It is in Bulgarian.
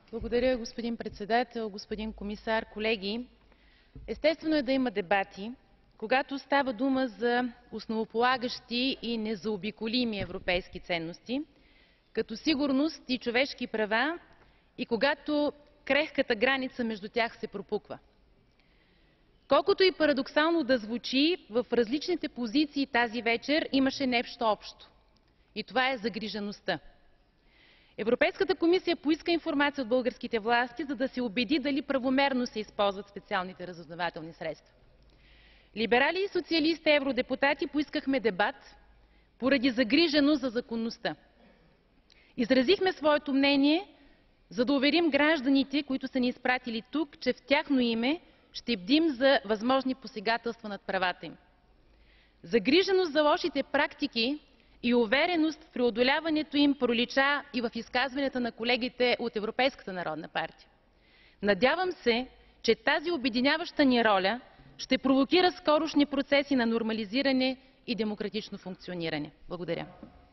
Благодаря, господин председател, господин комисар, колеги. Естествено е да има дебати, когато става дума за основополагащи и незаобиколими европейски ценности, като сигурност и човешки права, и когато крехката граница между тях се пропуква. Колкото и парадоксално да звучи, в различните позиции тази вечер имаше нещо общо. И това е загрижеността. Европейската комисия поиска информация от българските власти, за да се убеди дали правомерно се използват специалните разузнавателни средства. Либерали и социалисти евродепутати поискахме дебат поради загриженост за законността. Изразихме своето мнение, за да уверим гражданите, които са ни изпратили тук, че в тяхно име ще бдим за възможни посегателства над правата им. Загриженост за лошите практики и увереност в преодоляването им пролича и в изказванията на колегите от Европейската народна партия. Надявам се, че тази обединяваща ни роля ще провокира скорошни процеси на нормализиране и демократично функциониране. Благодаря.